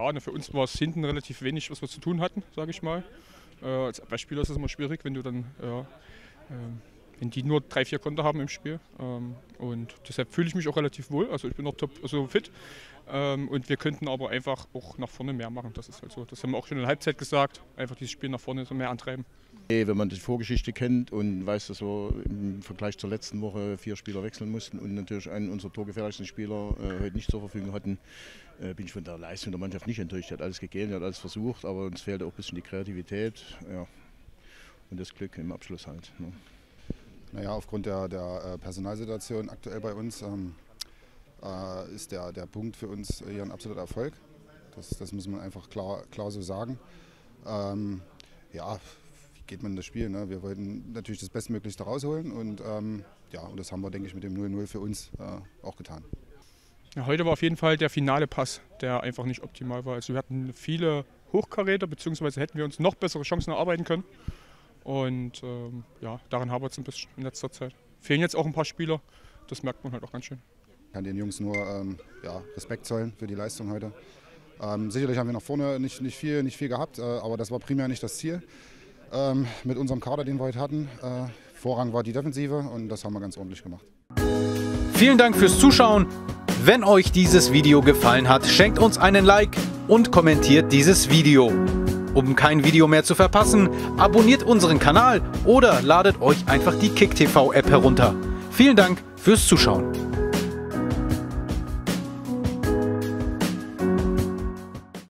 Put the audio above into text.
Ja, für uns war es hinten relativ wenig, was wir zu tun hatten, sage ich mal. Als Spieler ist es immer schwierig, wenn du dann, wenn die nur 3, 4 Konter haben im Spiel. Und deshalb fühle ich mich auch relativ wohl. Also ich bin noch top, also fit. Und wir könnten aber einfach auch nach vorne mehr machen. Das ist halt so. Das haben wir auch schon in der Halbzeit gesagt. Einfach dieses Spiel nach vorne so mehr antreiben. Wenn man die Vorgeschichte kennt und weiß, dass wir im Vergleich zur letzten Woche 4 Spieler wechseln mussten und natürlich einen unserer torgefährlichsten Spieler heute nicht zur Verfügung hatten, bin ich von der Leistung der Mannschaft nicht enttäuscht. Er hat alles gegeben, er hat alles versucht, aber uns fehlt auch ein bisschen die Kreativität, ja, und das Glück im Abschluss halt. Ne. Naja, aufgrund der Personalsituation aktuell bei uns ist der Punkt für uns hier ein absoluter Erfolg. Das muss man einfach klar so sagen. Ja, wie geht man in das Spiel? Ne? Wir wollten natürlich das Bestmöglichste rausholen und ja, und das haben wir, denke ich, mit dem 0-0 für uns auch getan. Ja, heute war auf jeden Fall der finale Pass, der einfach nicht optimal war. Also wir hatten viele Hochkaräter, beziehungsweise hätten wir uns noch bessere Chancen erarbeiten können. Und ja, daran hapert es ein bisschen in letzter Zeit. Fehlen jetzt auch ein paar Spieler, das merkt man halt auch ganz schön. Ich kann den Jungs nur ja, Respekt zollen für die Leistung heute. Sicherlich haben wir nach vorne nicht viel gehabt, aber das war primär nicht das Ziel. Mit unserem Kader, den wir heute hatten, Vorrang war die Defensive und das haben wir ganz ordentlich gemacht. Vielen Dank fürs Zuschauen. Wenn euch dieses Video gefallen hat, schenkt uns einen Like und kommentiert dieses Video. Um kein Video mehr zu verpassen, abonniert unseren Kanal oder ladet euch einfach die KickTV App herunter. Vielen Dank fürs Zuschauen.